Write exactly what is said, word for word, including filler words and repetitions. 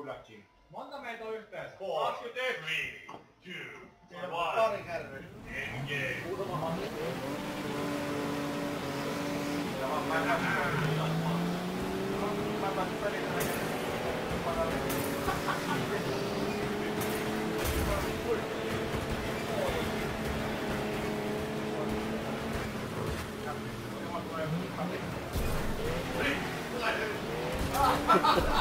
Kudakin. Monta meitä on yhteensä? Four, kaksikymmentäyksi. three, two, Siinä on one. pari kärryä. Engage. Muutama hanne. Ja vaan mä näen. Mä pääsin pelin näin. Hei, tulee nyt.